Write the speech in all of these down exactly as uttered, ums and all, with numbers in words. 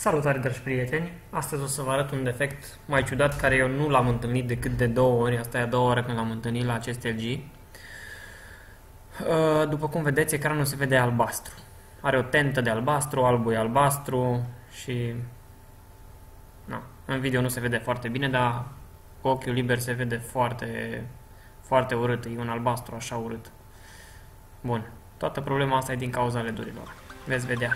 Salutare, dragi prieteni! Astăzi o să vă arăt un defect mai ciudat care eu nu l-am întâlnit decât de două ori. Asta e a doua oară când l-am întâlnit la acest L G. După cum vedeți, ecranul se vede albastru. Are o tentă de albastru, albul e albastru și... Na, în video nu se vede foarte bine, dar cu ochiul liber se vede foarte, foarte urât. E un albastru așa urât. Bun. Toată problema asta e din cauza L E D-urilor. Veți vedea.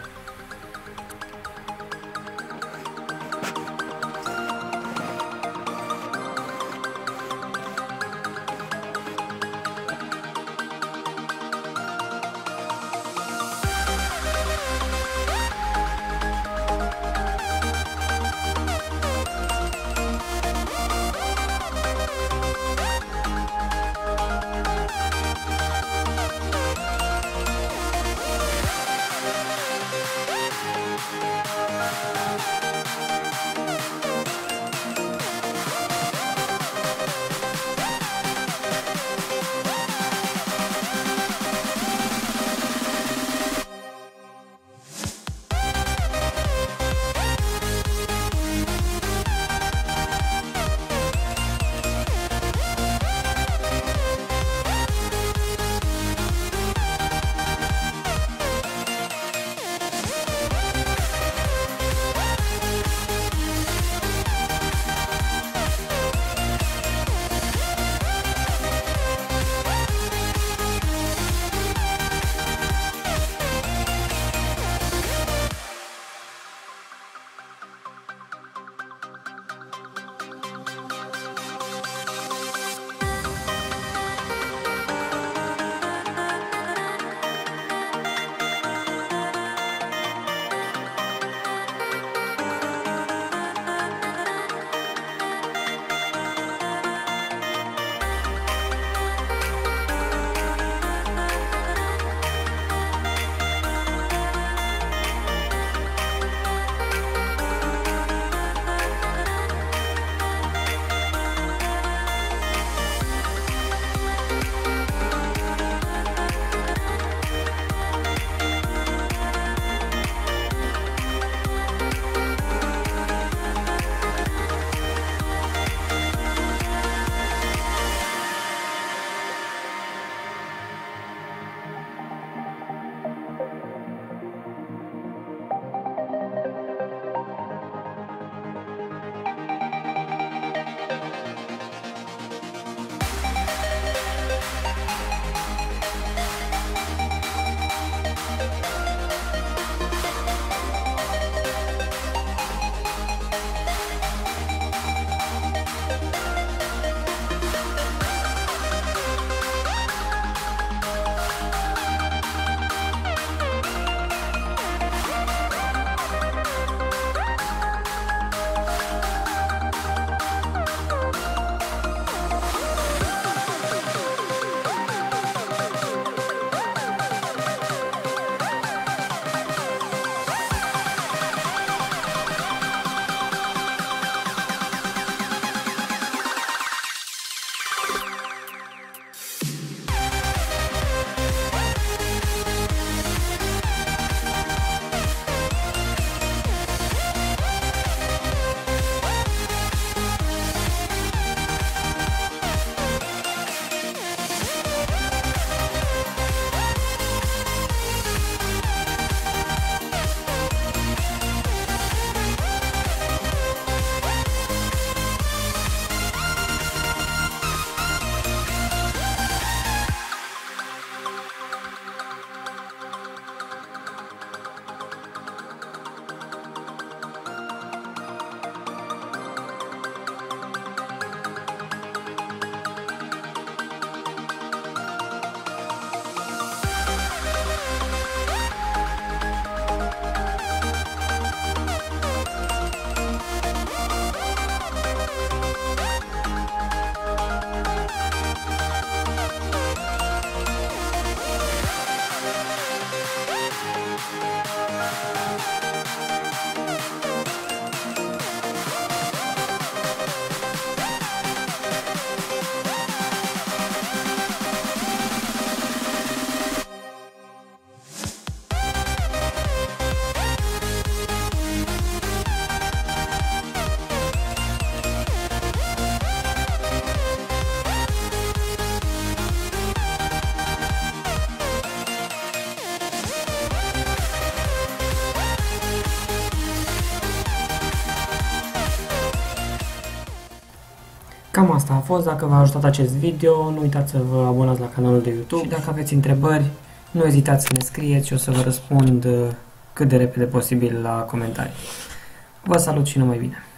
Cam asta a fost. Dacă v-a ajutat acest video, nu uitați să vă abonați la canalul de YouTube și dacă aveți întrebări, nu ezitați să ne scrieți și o să vă răspund cât de repede posibil la comentarii. Vă salut și numai bine!